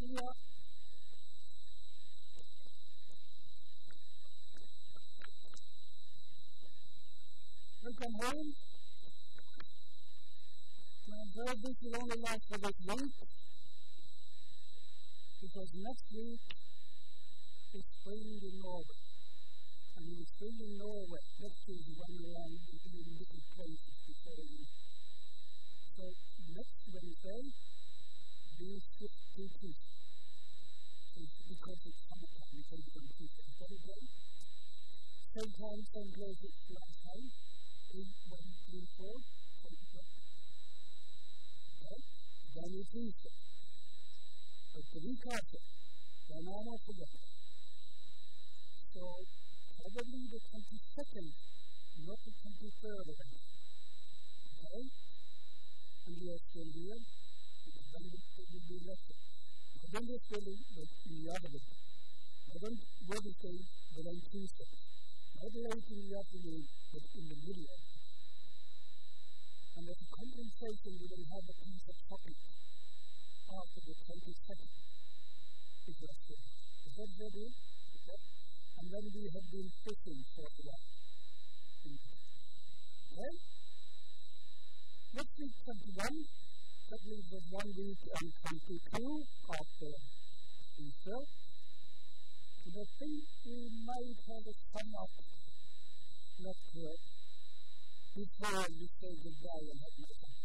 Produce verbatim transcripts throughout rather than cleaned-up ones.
Hallelujah. Welcome home. Now, board this will only last for this week, because next week is spring in Norway. And in spring in Norway, next week we run around in different places before we. So next Wednesday, we shift to Tuesday. So because it's summertime, we take it on Tuesday. Thursday, same time, same place as last time. Eight, one, three, four, twenty-four. Okay? Then it's Tuesday. But the week after, then I'm off again. So probably the twenty-second, not the twenty-third of it. Okay? And we are still here. And then it will be lesser. I don't just really, but in the other way. I don't Wednesday, but on Tuesday. Not late in the afternoon, but in the middle of it. And as a compensation, we will have a piece of chocolate after the twenty-second. It was good. Is that ready? Okay. And then we have been fishing for a while. Okay? Next week, twenty-one. That leaves us one week and twenty-two after Easter. And I think we might have a sum up left here before we say goodbye and have my son.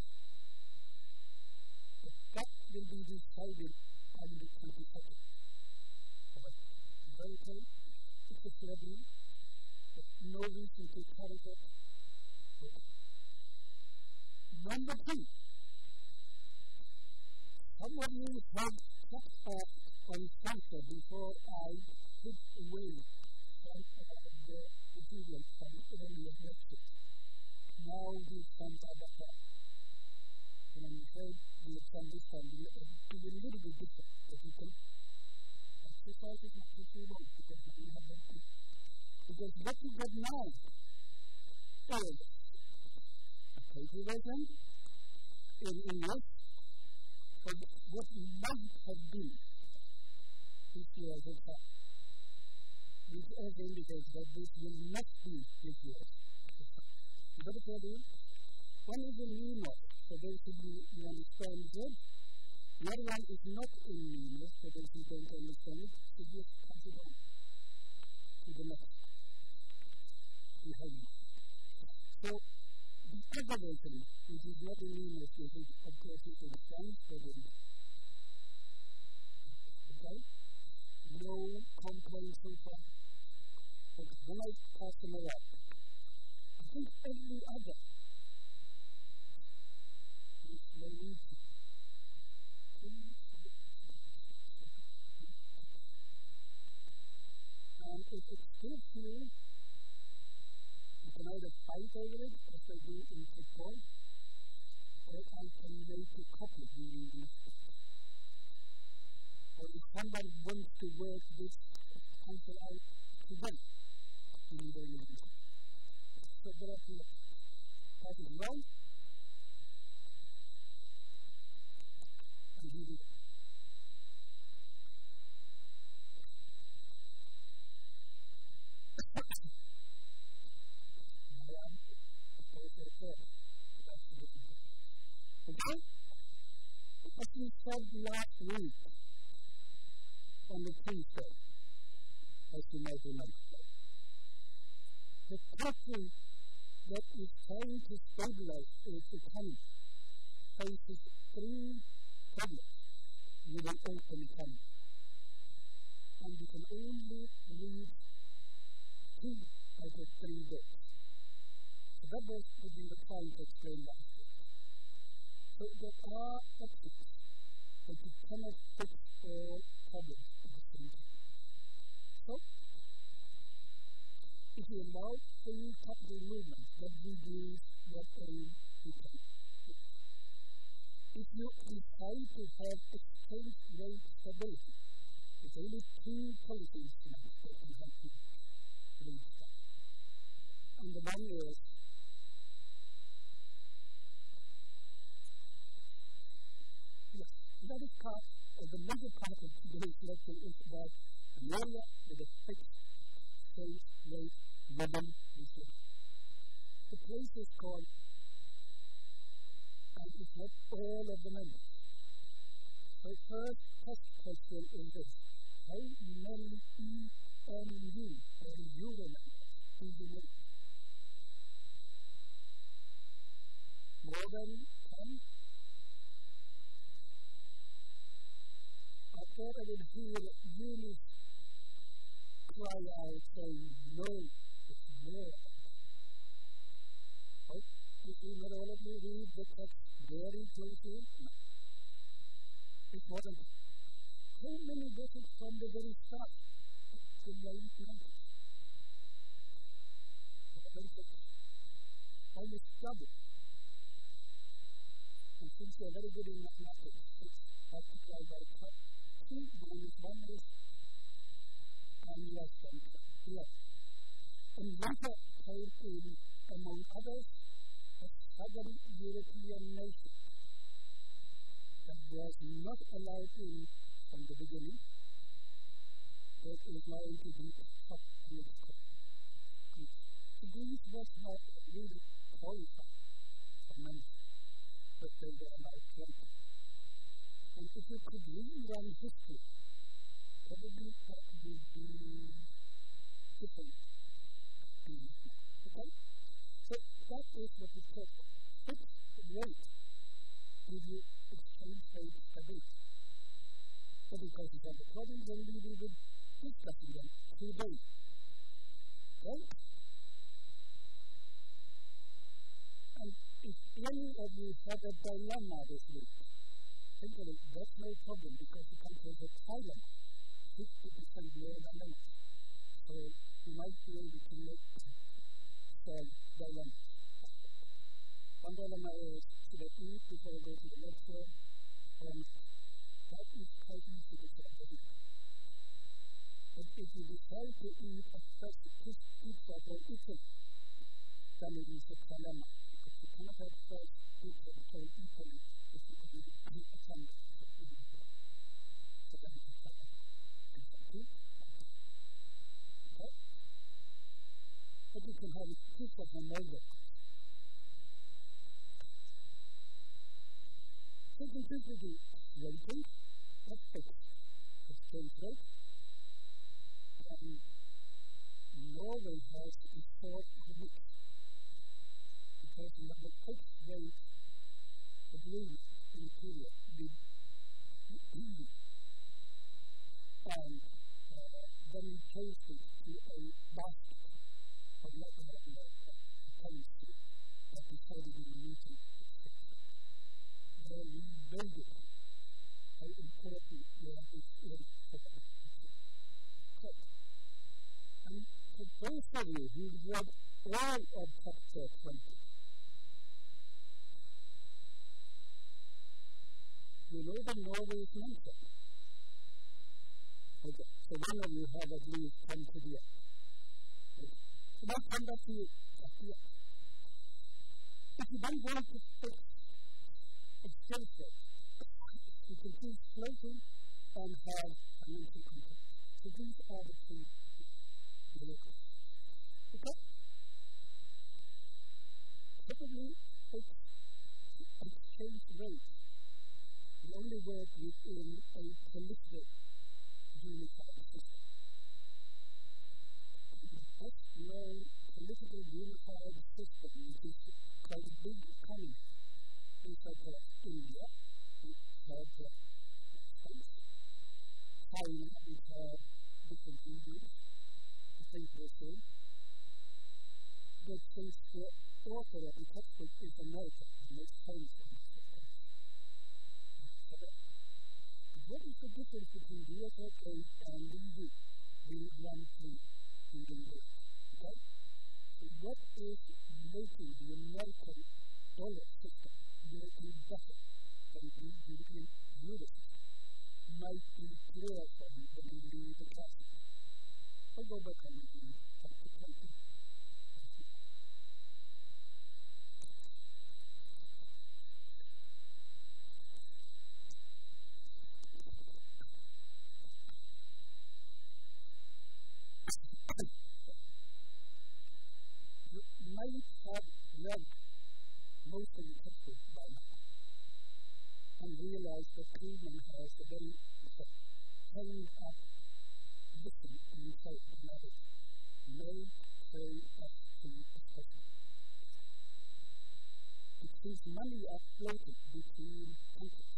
But that will be decided on the twenty-second. Alright. Is that okay? It's a problem. There's no reason to carry that. Okay. Number two. Some of you have kept off on Sunday before I took away some of the material from earlier lectures. Now the sons are better. And I'm afraid the assemblies can be a little bit different. But you can exercise as much as you want, because you have that too. Because what you get now is a calculation in English of what might have been this year as a fact. Which also indicates that this will not be this year. Is that okay to you? One is in English, so those who you understand it. The other one is not in English, so those who don't understand it, so just pass it on to the next. Behind. So, the other version, which is not in English, you think, of course, you can transfer it. Okay? No complaints so far. Okay, then I pass them around. I think every other is Norwegian. And if it's still true, you can either fight over it, as I do in football, or I can make a copy of you in the next. Or if somebody wants to work this cancel out to them in their living. So there are two. That is wrong. And here we go. Okay? As we said last week on the Tuesday, as you might remember, the country that is trying to stabilize its economy faces three problems with an open economy. And you can only read two out of three books. So that was what we were trying to explain last week. So there are options, but you cannot fix all problems at the same time. So, if you allow free capital movements that reduce what aid you can do. If you decide to have exchange rate stability, there's only two policy instruments that can help you reach that. And the one is yes, that is part of the major part of today's lecture is about an area with a fixed phase rate rhythm regime. The place is called, and it's not all of the numbers. So first test question is this: how many E M U or euro numbers do you know? More than ten? I thought I would hear Eunice cry out saying, no, it's more. Oh, you see not all of you read the text very closely? No. It's more than that. How many was it from the very start to nine numbers? Almost double. And since you're very good in mathematics, it's multiplied by two minus one is and less than ten. Yes. And Russia came in, among others, a southern European nation that was not allowed in from the beginning, but is now to be top on its top. So Greece was not really qualified for membership, but they were allowed twenty. And if you could rerun history, probably that would be different. Okay? So that is what we call fixed rate give you exchange rate stability. So because you have the problem, then we will be discussing them today. Okay? And if any of you have a dilemma this week, think of it, that's no problem because you can take a Thailand fifty percent more than limits. So you might be able to make solve dilemmas. One dilemma is, should I eat before I go to the lecture? Um, that is quite easy to solve the week. But if you decide to eat a fresh pizza or Italy, then it is a dilemma. Because you cannot have fresh pizza or Italy if you can eat a sandwich. So that is a dilemma. Okay? But you can have pizza from Moldova. So you can simply do rating, that's fixed. Exchange rate. And Norway has a short week because we have a fixed rate agreement in the period with the E U. And uh, then we changed it to a basket of Latin America currency that decided in the meeting. Then we weighed it how important we have this in the okay. And for those of you who read all of chapter twenty, you know that Norway is mentioned. Okay, so one of you have at least come to the end. Okay. So let's come back to you at the end. If you don't want to fix exchange rate, you can choose floating and have financial contracts. So these are the two vehicles. Okay? Typically, fixed exchange rate will only work within a political unified system. The best known political unified system, which is quite a big economy, is such as India, which has the States, China, which has different regions, I think the same. But since the author of the textbook is American, it makes sense in this case. What is the difference between the U S A and the E U? We want to do the work. Okay? So what is making the American dollar system working better than the European euro system? Might be clear for you when you read the classic. I'll go back and read chapter twenty. have read most of the textbooks by now and realized that Friedman has a very honed up listen in sight of knowledge. No train as to expression. It sees money are floated between countries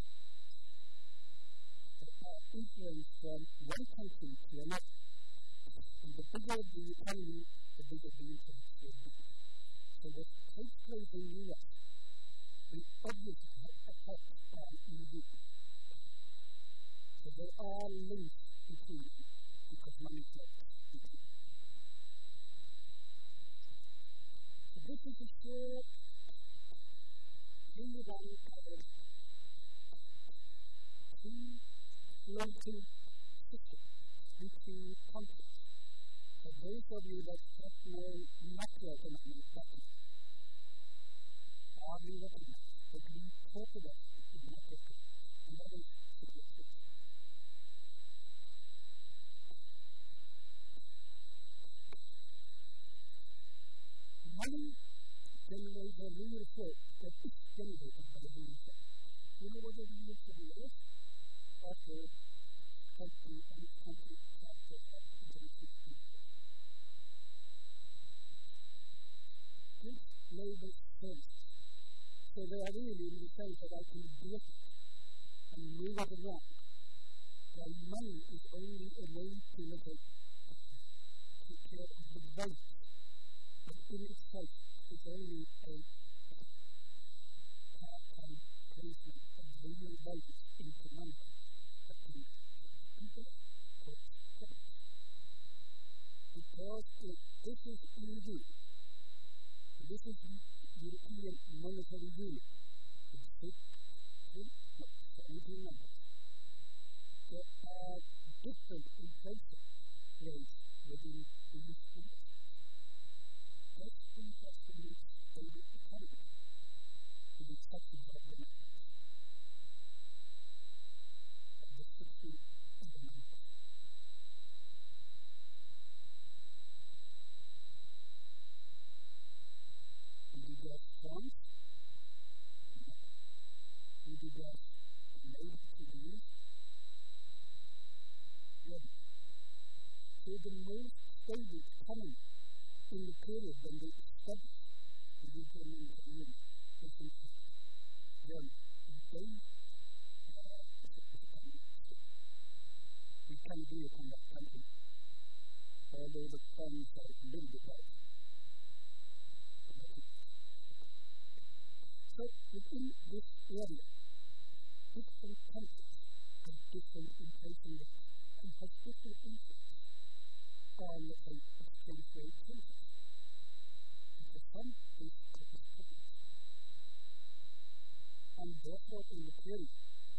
that are influenced from one country to another. And the bigger the economy, the bigger the influence will be. So what takes place in the U S will obviously have effects on E U. So there are links between them because money flows between them. So this is a short rerun of two floating systems between countries. For those of you that have no macroeconomic background, hardly recognize that we talk about the macroeconomic and that is significant. Money generates a real force that is generated by the real force. You know what the real force is? After country and country after country. This label services. So they are really in the sense that I can get it and move it around. While money is only a way to look at take care of the value. But in itself, it's only a part-time placement of real values into money that can people put together. Because if this is E U, this is the European Monetary Union, it's six, eight, seventeen members. There are different inflation rates within these members. That's interesting in stable economy, with the exception of the members. Of the sixty other members. And we get funds, we do get made to the youth, so the most stable economy in the period when they established the European Monetary Union was in Germany. And they uh, we can do it in that country, although the funds are a little bit out. So within this area, different countries have different inflation rates and have different influence on the exchange rate changes. Because some is different. And therefore, in the period,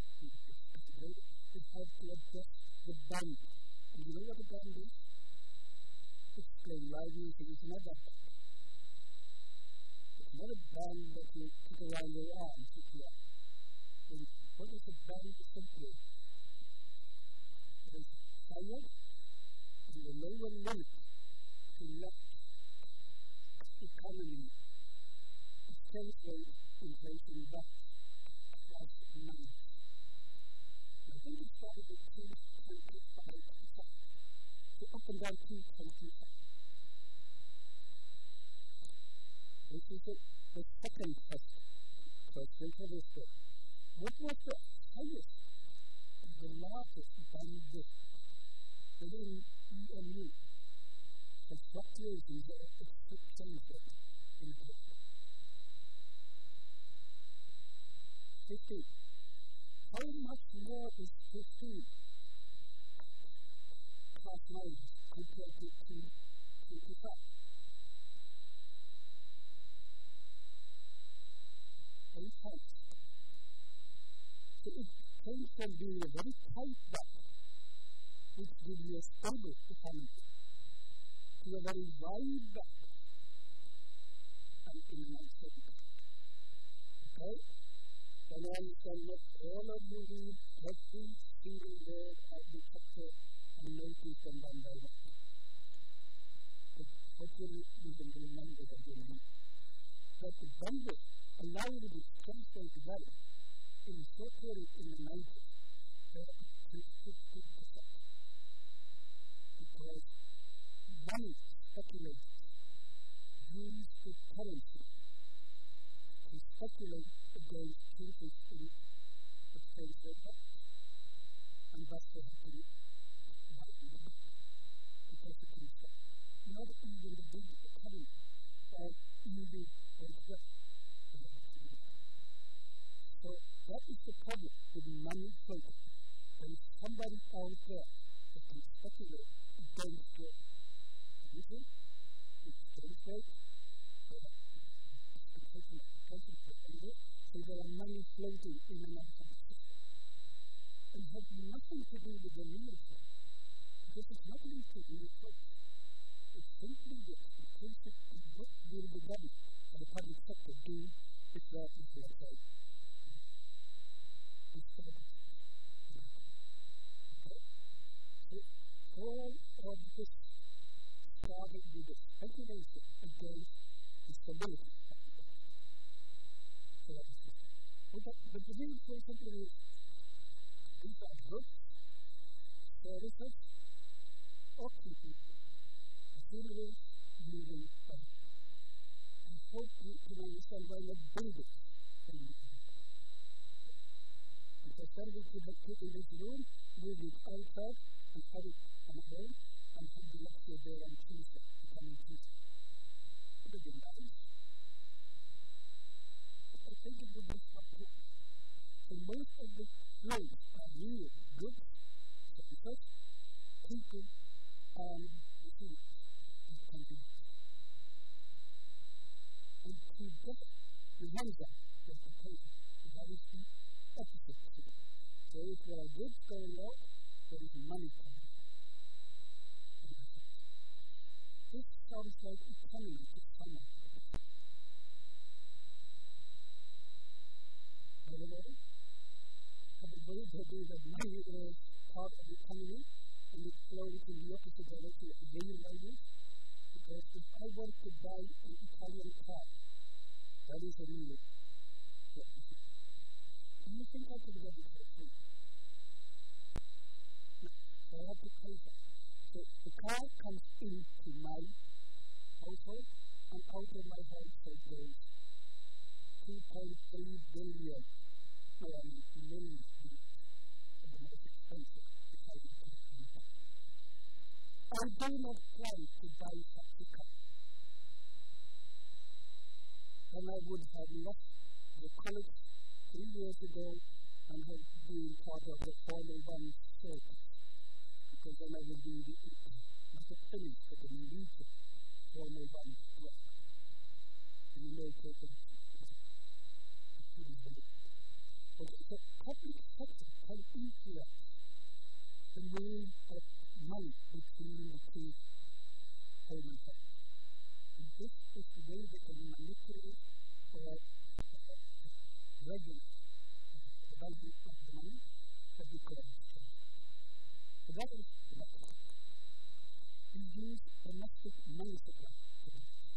we have to adjust the band. And you know what the band is? It's the lively things in a band. It's not a band that you put around your arm to clear. And what is a band simply? It is fired in the lower limit to let economy exchange rate inflation back plus minus. I think it started at two twenty-five percent. So up and down two twenty-five. This is the, the second test question for this book. What was the highest and the largest band this within E M U? The fluctuations of exchange rate in the book. fifteen. How much more is fifteen plus minus compared to two twenty-five? Eight times. So it came from being a very tight band, which gives you a stable economy, to a very wide band and in an uncertainty. Okay? And then you can let all of you read every single word of the chapter and notice them one by one. But hopefully you can remember that you read. that the Congress allowed it to transfer together in a short period in the nineties that to sixty percent. Because money speculators use the currency to speculate against changes in exchange rate and thus they have to widen the back because it can stop. Not even the big economy are using rate rate. So that is the problem with money trading. There is somebody out there that can speculate against your anything, exchange rate, expectation of prices for anywhere, so there are money floating in and out of the system. And has nothing to do with the leadership, because it's not linked to the approach. It's simply the expectation of what will the government or the public sector do if that is their side. Okay? So all of this started with a speculation against the stability of the government. So that is it. But, but the reason for something is these are goods, services, or people, materials, moving on. I hope you can understand why not buildings can be and for somebody to have put in this room, move it outside and have it on a home and have the lecture there on Tuesday, the coming Tuesday. It would be nice. I think it would be fun. So most of the flows are real goods, services, people, and materials that can be used. And together, the Hamza was the person, that is the opposite to it. So if there are goods going out, there is money coming in. This sounds like economy to someone. By the way, everybody that do that money is part of the economy and it's flowing in the opposite direction of the daily values. Because if I want to buy an Italian car, that is a real thing. Do you think I could get it for free? No. So I have to pay for it. So the car comes into my household, and out of my household goes two point three billion um, million units of the most expensive Italian car in the world. I do not plan to buy such a car. Then I would have left the college three years ago and have been part of the Formula One circuit. Because then I would be the, not the finish, but the Norwegian Formula One driver. And you may take it. Okay, so public sector can influence the move of money between the two payment sectors. And this is the way they can manipulate or regulate the value of the money that we call exchange. So that is the next step. We use domestic money supply to do this.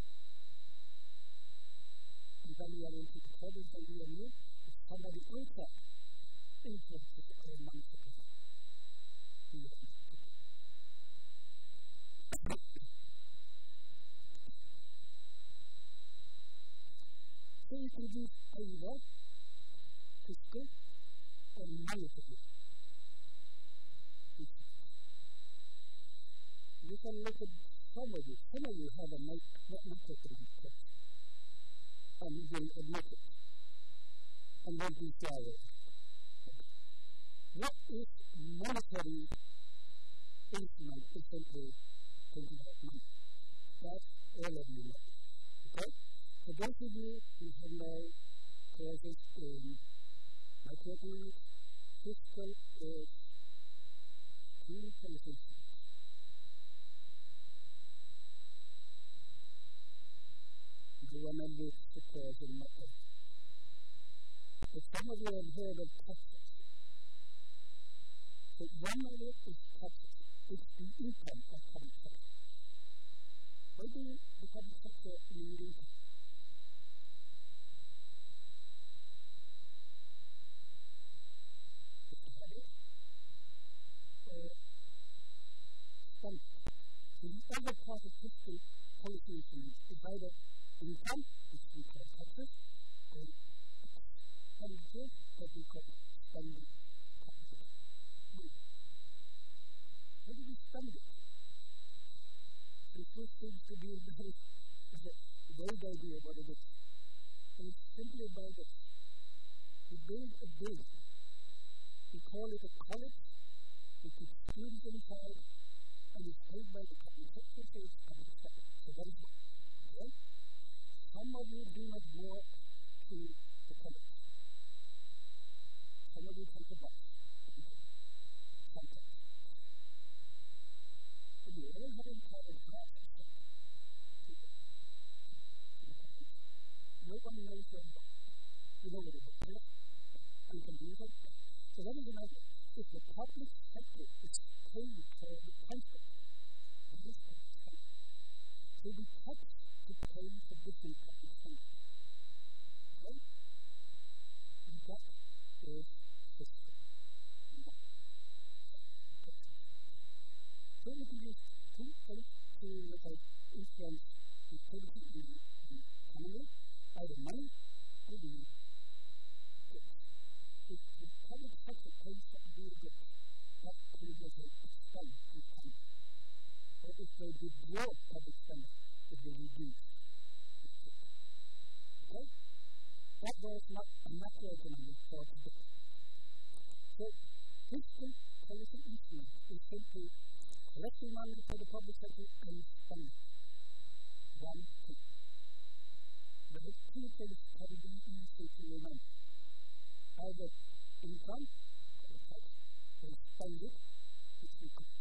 And then we are into the problem that we are in. If somebody outside influences our money supply, we are in the problem. So you can use either fiscal or monetary. You can look at some of you. Some of you have a monetary approach and you will admit it and won't be sorry. What is monetary instrument is simply thinking about money. That's all of you know. Okay? For those of you who have no courses in microeconomics, fiscal is two conversations. You remember the course in microeconomics. But some of you have heard of taxes. So one of it is taxes. It's the income of public sector. Why do the public sector need income? other part of fiscal policy instruments is either income, which we call taxes, or expenditures that we call spending capital. How do we spend it? And this seems to be a very, a vague idea what it is. And it's simply about this. We build a building. We call it a college. We put students inside, and it's paid by the public sector, so it's public sector. So that is what. Okay? Some of you do not walk to the college. Some of you take a bus. Sometimes. But you all have encountered classes. No one knows your bus. You know what it is. You can do that. So what is the matter? If the public sector is paying for the transport, it is public sector. So we tax to pay for different public sector. Okay? And that is fiscal. So we can use two things to look at influence the policy in the economy, either money or the goods. If the public sector pays for the goods, that can get a expense in the economy. Or if they withdraw public spending, it will reduce. Okay? That was not a macroeconomic thought of it. So, fiscal policy instrument is simply collecting money for the public sector and spending. One thing. But the two things can be easy to remember. Either income, or tax, or spend it, which we could.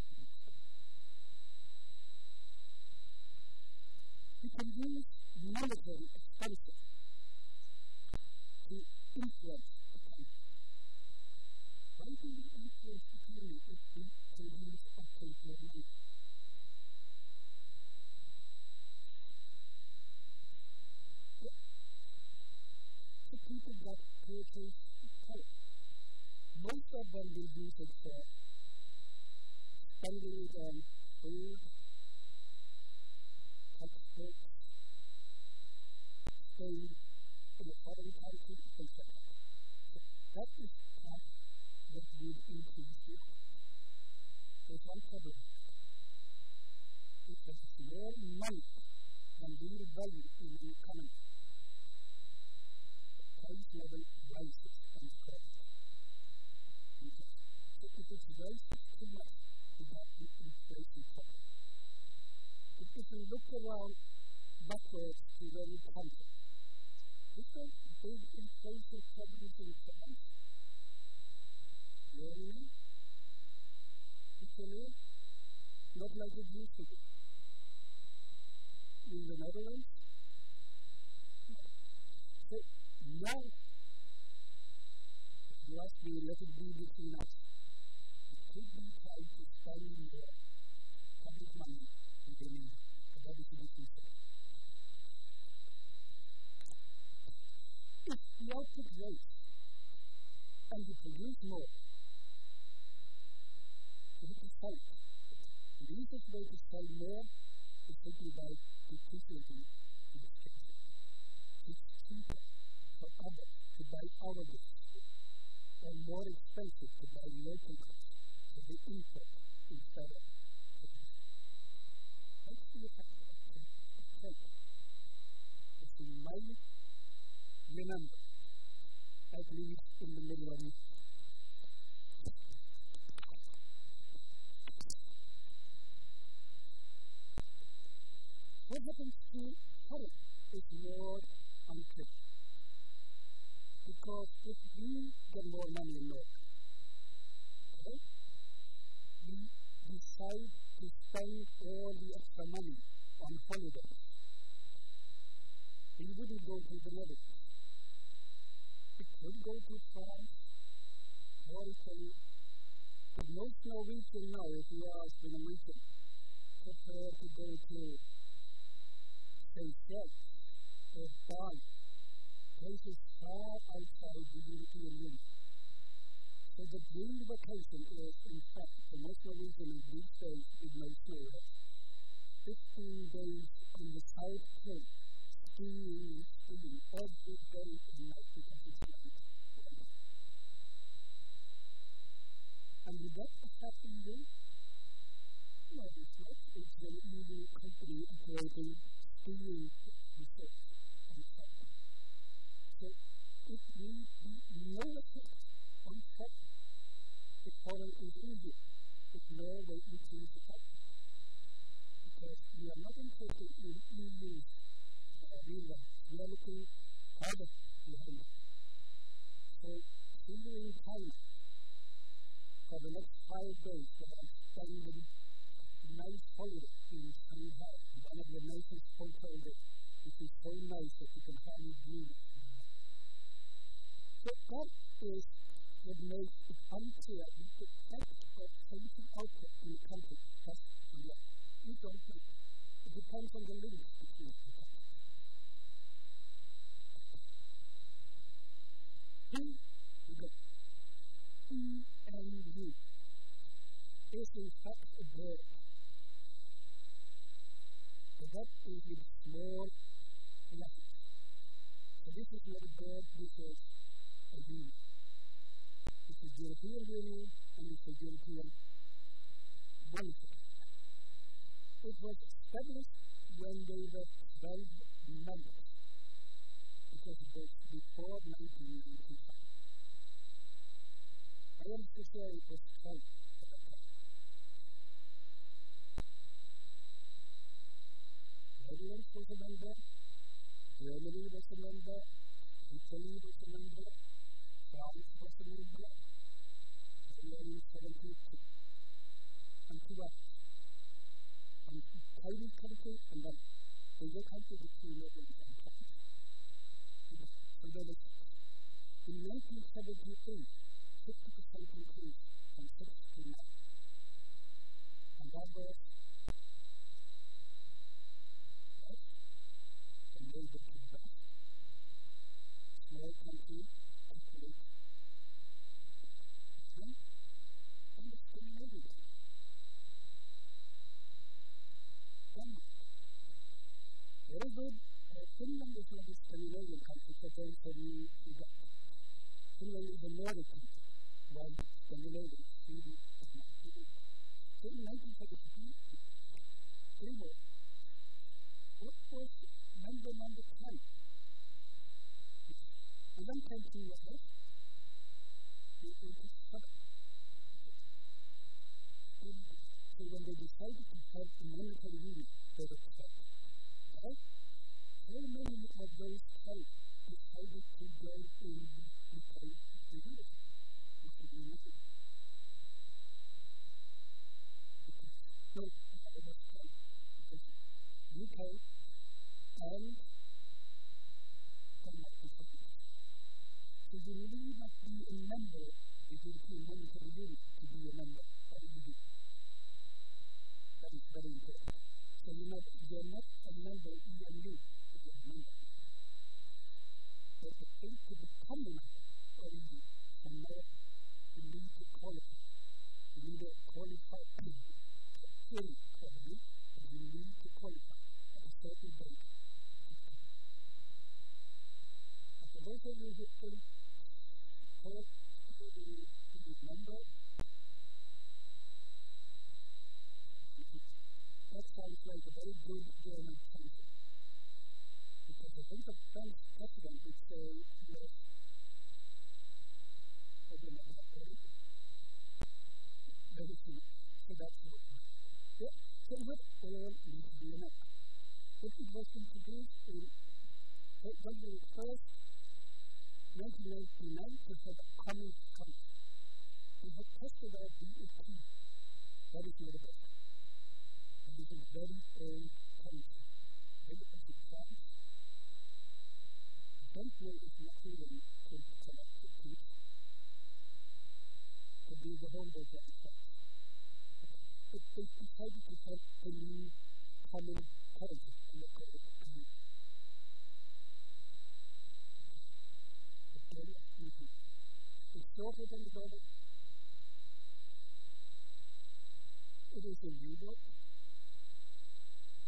We can use monetary expenses to influence the economy. Why do we influence the economy if we can use or take more money? Yeah. The people that purchase power, most of them will use it for spending it on food, textbooks, staying in a foreign country, and so on. So that is part that would increase the There's one problem. If there is more money than real value in the economy, the price level rises and falls. So if it rises too much, we have the inflation problem. But if we look around backwards to where we come from, is there big inflation problems in France? Germany? Italy? Not like it used to be. In the Netherlands? So now, you ask me, let it be between us. It could be tried to spend more public money than they need. But that is a different story. If the output grows and you produce more, so we can sell it. The easiest way to sell more is simply by depreciating the exchange rate. It's cheaper for others to buy our goods, or more expensive to buy local goods, so they import instead of produce. Let's see if I can take it. If you might remember, at least in the middle of it. What happens to health is more unclear. Because if we get more money in Norway, okay, we decide to spend all the extra money on holidays. We wouldn't go to the Netherlands. We could go to France or Italy. But most Norwegians now, if you ask in a meeting, prefer to go to Seychelles or Bali, places far outside the European Union. So the dream vacation is, in fact, for most Norwegians these days with no snow, fifteen days on the South Coast, skiing, skiing, every day and night because it's night. And would that affect you? No, it's not. It's an E U company operating skiing research on site. So it will be no effect on site. The foreign is easier. It's no way to choose the fact. Because we are not interested in E U's uh, real reality, harder behind it. So, here in China, for the next five days, we are spending a nice holiday in Shanghai, one of the nicest hotels there, which is so nice that you can have a view. So, that is what makes it unclear the effect of changing output in the country. That's real. We don't know. It depends on the links between the countries. Here we go. E N U is in fact a bird. So that is with small letters. So this is not a bird, this is a union. It's a European Union and it's a European Monetary. It was established when they were twelve members, because it was before nineteen ninety-five. I am to say it was twelve at that time. Netherlands was a member, Germany was a member, Italy was a member, France was a member, nineteen seventy-two, and two others. And tiny country, and then bigger country with two Netherlands and France. And then in nineteen seventy-three, fifty percent increase from six to nine. And that was right, a little bit to the west. Small country, calculate. And it's still moving. Denmark. Very good. Uh, Finland is not a Scandinavian country, so there is a new event. Finland is a Nordic country, while Scandinavia, Sweden, is not. So in nineteen seventy-three, Finland, what was member number ten? And then came to U S A, it was seven. So when they decided to have a monetary union, they were set. Right? How many of those ten decided to go in the U K to do it? Which would be nothing. No, it was ten. Because U K and Denmark and Scotland. So you need not be a member of the European Monetary Union to be a member of the E U. That is very important. So you're not, you're not a member of E M U, but you're a member. But the thing to become a member of E U, so now you need to qualify. You need to qualify fully, probably, but you need to qualify at a certain date. And for those of you who think talk to the member, that sounds like a very good German country. Because I think the French president would say, yes, over my head, very soon. So that's it. Yeah, so it would all need to be a member. If it was introduced in January first, nineteen ninety-nine, to have a common country. We have tested out the E P. That is not a best. It is a very old country. Very old France. I don't know if Napoleon could select the peace to be the homework of the France. But they decided to have a new common currency, and they call it E U. Very easy. It's shorter than the dollar. It is a euro.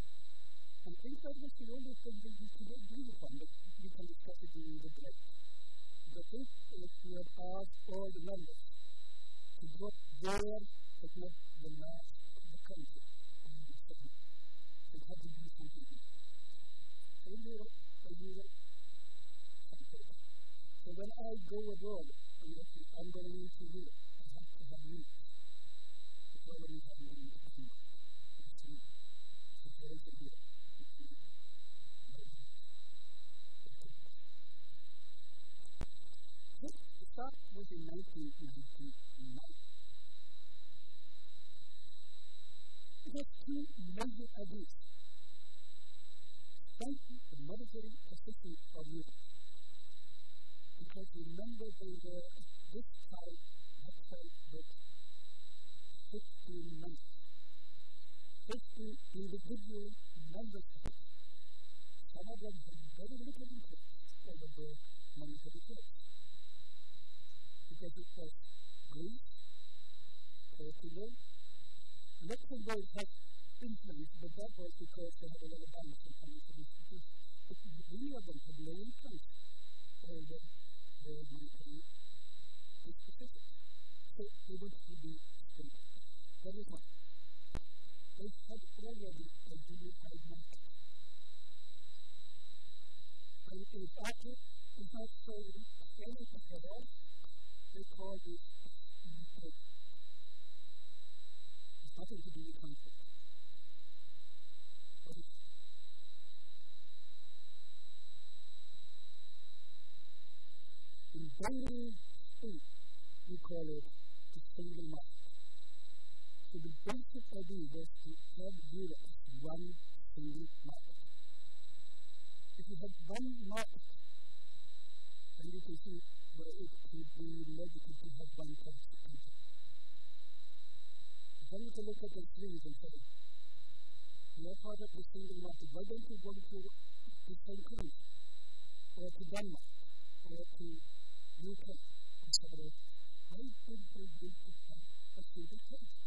I think that was the only thing that we could agree upon, but we can discuss it in the debate. The thing is we had asked all the members to go there to get the mass of the country in the segment. It had to do something with it. They knew it, they knew it, something. So when I go abroad, and I'm going into Europe, I have to have news. The problem is I'm going to see it. It's me. So there is a Europe. That was in nineteen ninety-nine. It has two major ideas. Strengthen the military position of Europe. Because remember they were at this time outside with fifteen members. fifty individual member states. Some of them had very little interest over the military force. Because it was Greece, Portugal, Luxembourg had influence, but that was because they had a lot of banks and financial institutions. But many of them had no influence over the military dispositions. So they wanted to be stable. That is one. They had already a unified market. And in fact, it's not saying anything at all. They call this utopia. It's nothing to do with conflict. What is it? In Bengali speak, we call it the single market. So the basic idea was to have Europe as one single market. If you have one market, and you can see where it could be logical to have one currency country. Then you can look at the trees and say, we are part of the single market. Why don't you go to the same country? Or to Denmark? Or to U K? Et cetera. Why did they do to have a single country?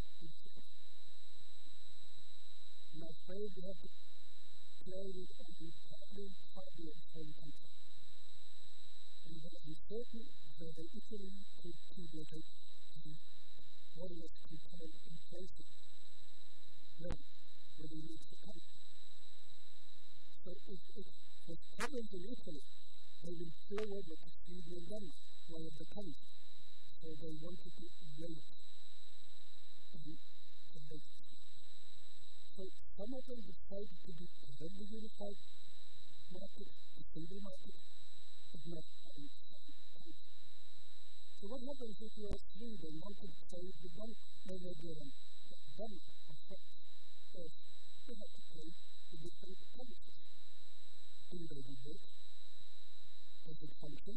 I'm afraid we have to play with only partly part of the same country. And it was important that Italy could integrate the warriors controlled in places where they need to come. So if it was covered in Italy, they would forward with the Sweden and Denmark, one of the countries. So they wanted to wait and to make it. So some of them decided to be a very unified market, a single market, but not having the same country. So what happens if you are Sweden, one could say the one over there in Denmark or France, is they have to pay the different currencies. Do they do it? Does it function?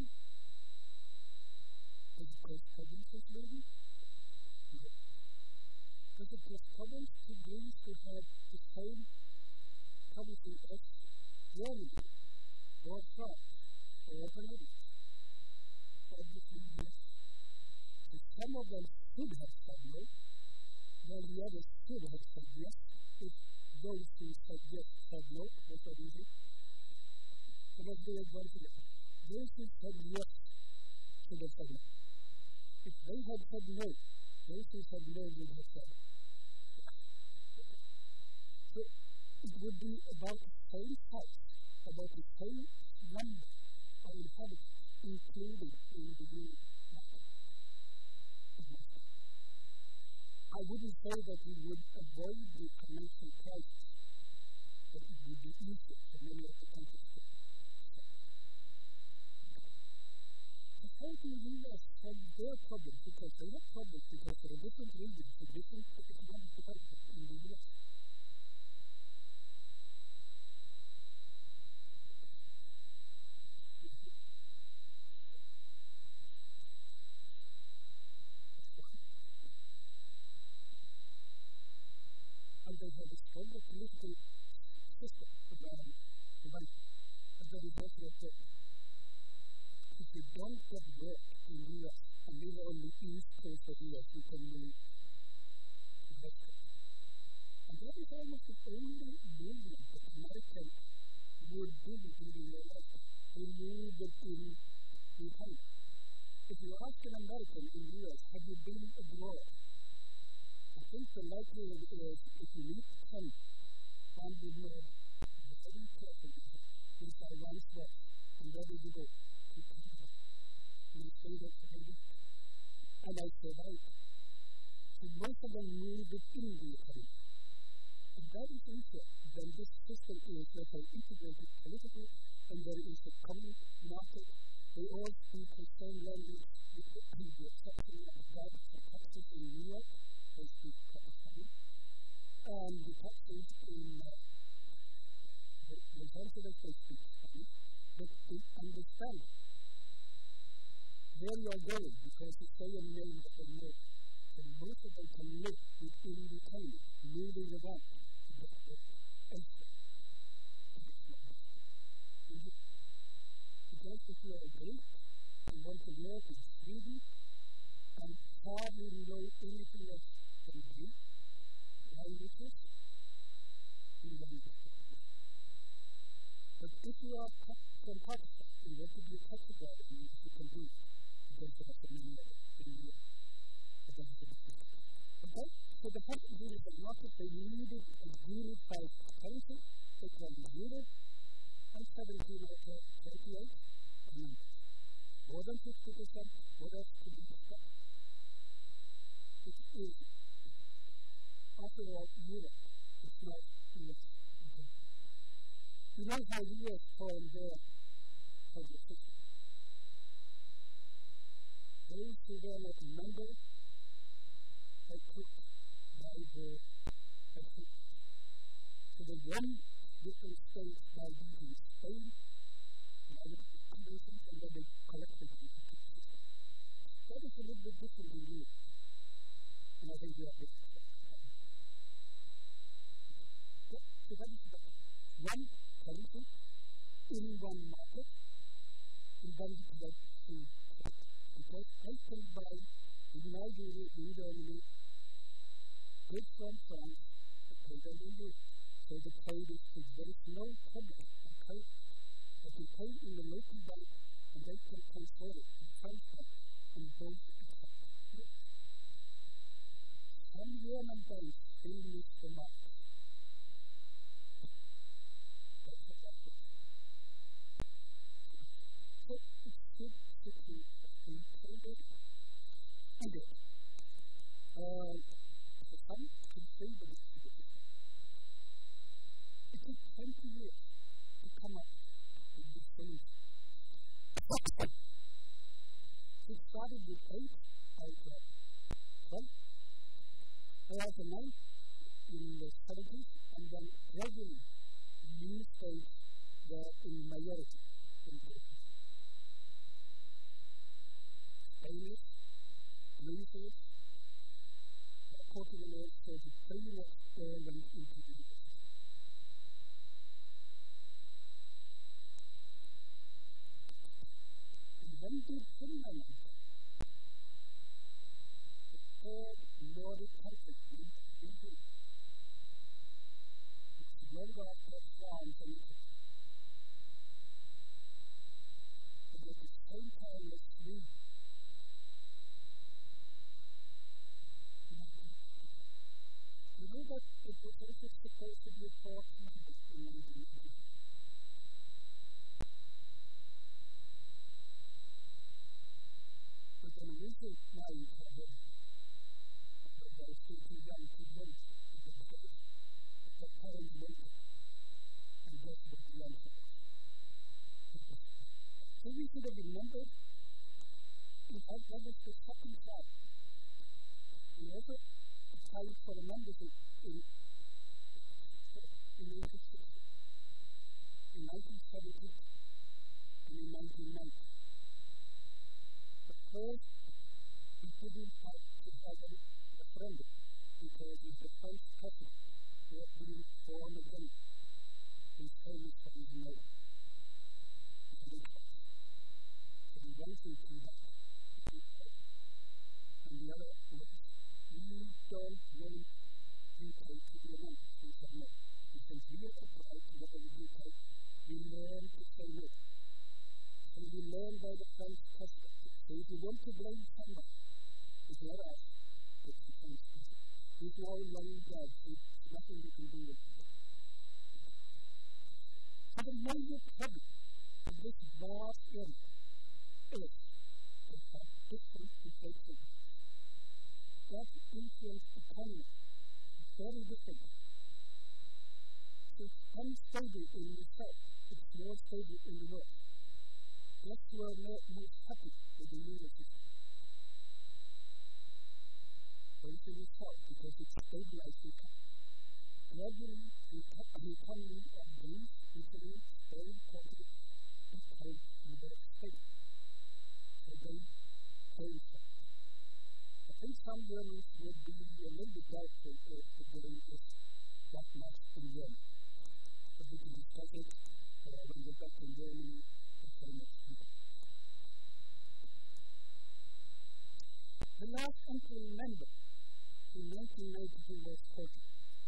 Does it cause problems with Sweden? No. Does it cause problems to Greece to have the same currency as Germany or France or the Netherlands? Obviously, yes. So some of them should have said no, while the others should have said yes. If those who said yes said no, was that easy? So let's do it once again. Those who said yes should have said no. If they had said no, those who said no would have said no. So it would be about the same size, about the same number of inhabitants included in the new market. I wouldn't say that we would avoid the financial crisis, but it would be easier for many of the countries to accept. The whole U S had their problems because they had problems because there are different regions with different economic development in the U S. And they have a stronger political system around the country. And that is also a problem. If you don't get work in the U S, and live on the east coast of the U S, you can move to Mexico. And that is almost the only movement that American would do in your life. They move it in behind. If you ask an American in the U S, have you been abroad? I think the likelihood is if you meet him, one would know very carefully this I once was, and where did you go? To Canada. And I say that to them, and I say right. So most of them move it in the economy. And that is also when this system is that they integrated political and there is a common market. They all speak the same language with the exception of the Dallas and Texas in New York. They speak Spanish. And the Texans in uh, Los Angeles, they speak Spanish. But they understand where you are going because you say a name that they know. And most of them can live within the economy, moving around to get to elsewhere. Because if you are a Greek and want to work in Sweden and hardly know anything else than Greek languages, you won't get it. But if you are from Pakistan and want to be a taxi driver, you can do it because there are so many of them in the world. Okay? So the first thing is the market, they needed a unified currency, they called it euro, and seventeen thirty-eight, and more than fifty percent, what else to be expected? It is, after all, Europe. It's not U S. Okay. You know how U S formed their public system? Those who were not members, they took by the account. So the one different states by using Spain, and then they collected the system. That is a little bit different in Europe. And I think we are different. So that is the one currency in one market, in one direction. Because I can buy in Nigeria, in Germany, goods from France, and pay them in Europe. So the trade is free. There is no problem. Okay? I can pay in the local bank, and they can transfer it to transfer, and both accept it. Some German banks still miss the mark. That's what that is. So it's good to see and traded and it. Uh, so some can say that it's good. It took twenty years to come up with this solution. It started with eight out of twelve. There was a nine in the seventies, and then gradually new states were in majority in the Spanish, Luther's, Portugal, so the pretty much all went into the U S. When did Finland enter? The third Nordic country in the group. It's the one after France and Italy. And at the same time as Sweden. You know that it was also supposed to be a fourth member in nineteen ninety. But then recent now you have it. But there is still too young to vote for the state. But parents voted. And that's what the answer is. So we should have remembered in fact that was the second time. We also applied for the membership in in nineteen sixty, in nineteen seventy, and in nineteen ninety. But first, we didn't have to have a referendum because it's the first president who had been born again in famous for his name. It's a big place. So we went into that. And the other was, we don't want U K to be a member. We said no. And since we have applied to whether we we learn to say no. So we learn by the Christ perspective. So if you want to blame somebody, it's not us, it's the Christ perspective. He's now lying dead, so there's nothing we can do with it. So the major problem of this vast area is to have different behaviors. That influence economy very differently. It's unstable in the south, it's more stable in the north. That's where we're most happy with the ruler system. First in the south, because it's stabilized the economy. Gradually, the economy of Greece, Italy, Spain, Portugal, became more stable. So they came from it. I think some Germans would be a little bit doubtful if the game is that much in Germany. So we can discuss it uh, when we're back in Germany for next week. The last entry member in nineteen ninety-two was Portugal.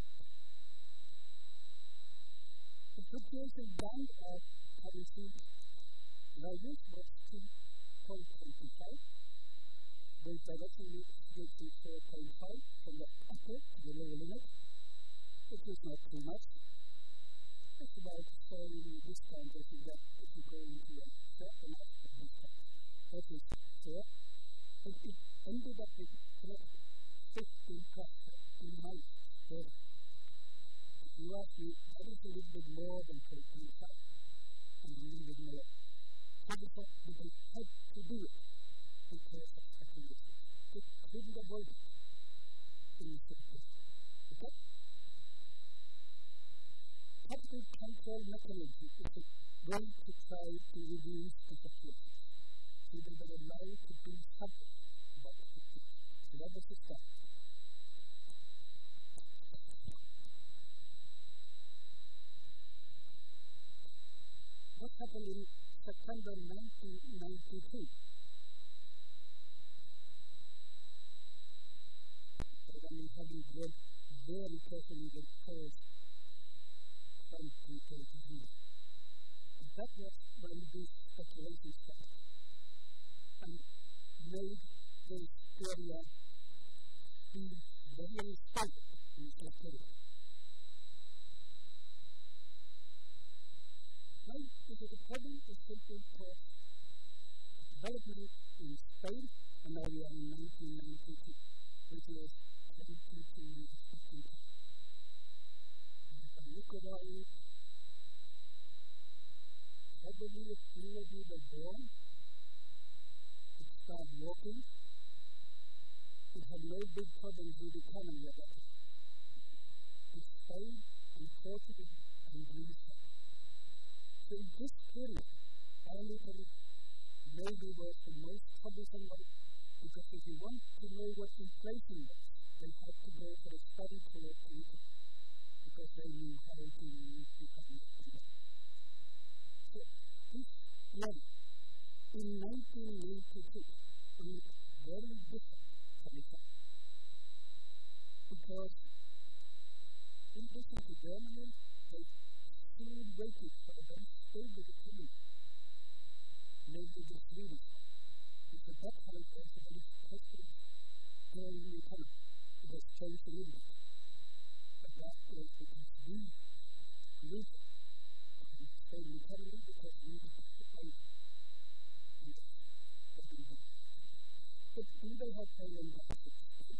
The fluctuation band of currency values was two point two five. The direction is to four point five from the upper to the lower limit, which is not too much. It's about the same discount as you get if you go into a certain amount of discount. That is fair. But it ended up with fifteen percent in minus there. If you ask me, that is a little bit more than four point five, and a little bit more. However, they had to do it because of capitalism. They couldn't avoid it in the first place. Okay? Capital control mechanism is a way to try to reduce the fluctuations. So they were allowed to do something about the fluctuations. So that was the start. What happened in September nineteen ninety-two? When we haven't read very carefully the first twenty pages. That was when these speculations started and made this area be very stable in this period. Now, this is a problem is simply because development in Spain, and now we are in nineteen ninety-two, which is twenty-two years in time. If I look around it, probably a few of you were born, it started walking, it had no big problems with the economy at that time. It stayed and Portugal and Greece. So in this period, only maybe was the most troublesome one, because if you want to know what inflation was, they had to go for a study tour to Italy, because they knew how to become it. So this year, in nineteen ninety-two, is very different from the time. Because in addition to Germany, they still waited for a very stable economy, namely the Swedish one. Because that time was a very tested growing economy. It has changed a little bit. But that was because we lived in the same economy because we did the same. And that's what we did. But people have fallen benefits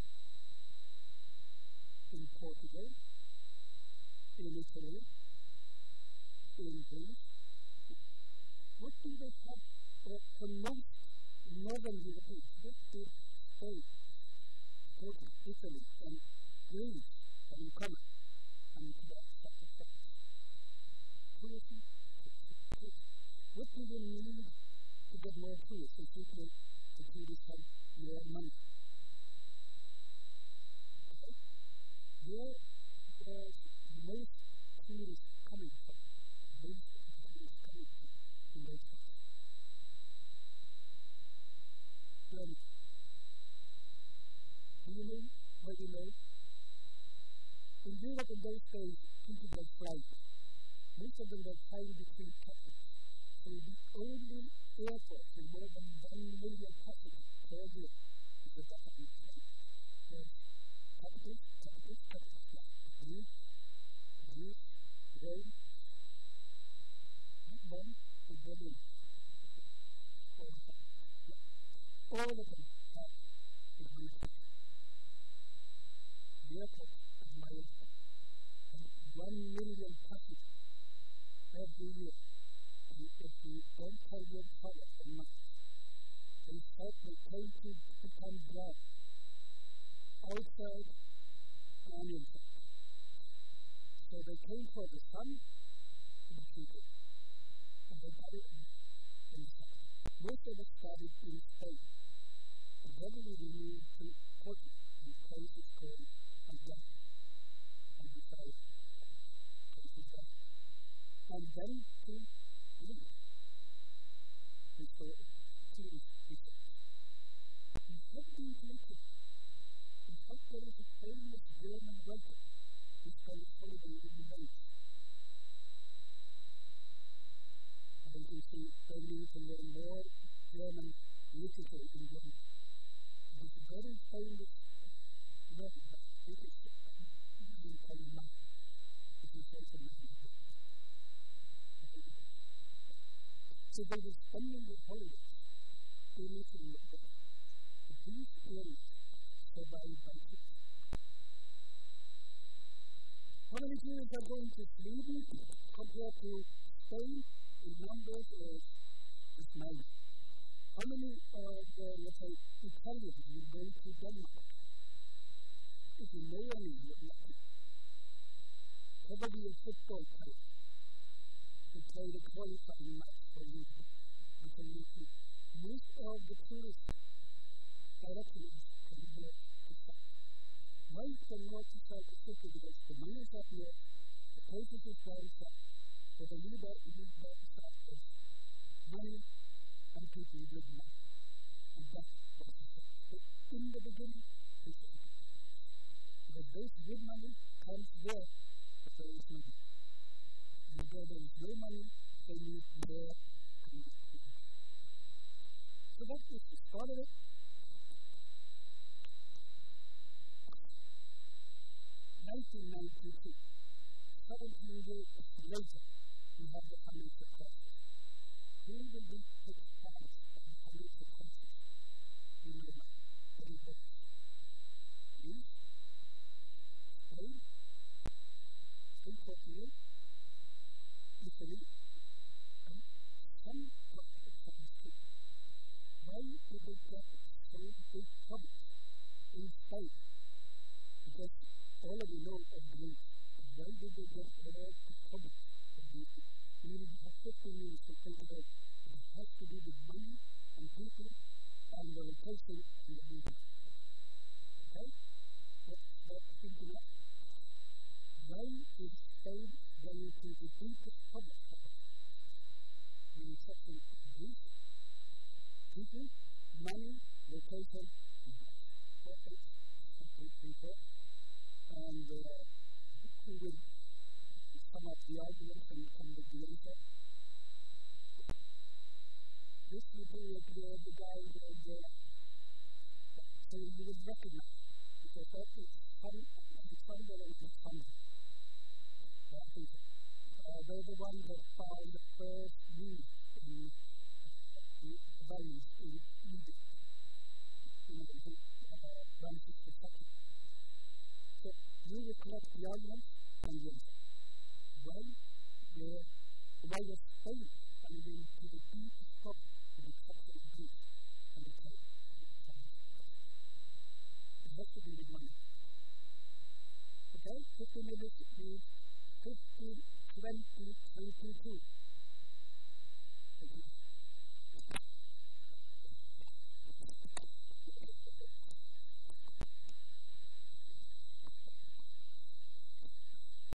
in Portugal, in Italy, in Greece. What do they have uh, for most northern Europeans? What did Spain, Portugal, Italy, and Greece have in common? And that's sacrifice. Tourism, tourism. What do they need to get more tourists? And simply the tourists have more money. Okay? Where was most tourists coming from? Most tourists coming from in those countries? Germany. Do you know where you know? In Europe in those days, people were flying. Most of them were trying between captains. So the only airport with more than one million passengers per year is the Japanese airport. So capitals, capitals, capitals, like Greece, Greece, Rome, not Rome, but Berlin. All of them. All of them have a Greek city. The airport is my airport. And one million passengers every year. And if you don't have your power and money, they thought they came to become God, outside and inside. So they came for the sun to be treated, and they got it inside. Most of us started in Spain, and then we moved to Portugal, and the place is called Algarve, and we started places there. And then to England, we saw two resorts. We headed into Italy. In fact, there is a famous German writer who spent his holiday in Venice. And you see, they need to learn more German literature in Germany. It is a very famous writer, but I think it's in Kalimata, which is also mentioned. So they were spending their holidays in Italy and Venice. But these areas survived by kids. How many Jews are going to Sweden compared to Spain in numbers is, is minor? How many of the, let's say, Italians will go to Denmark? If you know any, you're lucky. Probably a football player to play the qualifying match for you. You can use it. Most of the tourists directly can go to south. Most from north to south is simply because the money is up north, the places is down south. So the need that you need down south is money and people with money. And that's what it is. But in the beginning, it's a good. Because those good money comes where there is no money. And where there is no money, they need more and more. So that is the start of it. nineteen ninety-two, seventeen years later, we have the financial crisis. Who will be taking part of the financial crisis? We know that. What is it? Greece? Spain? Spain forty-eight? Italy? And some parts of France too. Why did they get so big problems in Spain? Because all of you know of Greece. Why did they get all the problems of Greece? We need to have fifteen minutes to think about it. It has to do with money and people and the location and the movement. Okay? Let's start thinking up. Why is Spain going to the deepest problem of it? When you check in Greece, people, money, location, and purpose, and people. And uh, who will sum up the arguments and come with the answer? This would be like the, the guy with the, so you would recognize, because that is fun, and fun that is not fun. So I think uh, they're the ones that found the first weed in uh, the valleys in Egypt. You know, the uh, Francis the Second. So you will collect the arguments and the answer. Why were why was Spain coming into the deepest problem of the exception of Greece and the trade of the financial crisis? It has to do with money. Okay, fifteen minutes is fifteen, twenty, twenty-two.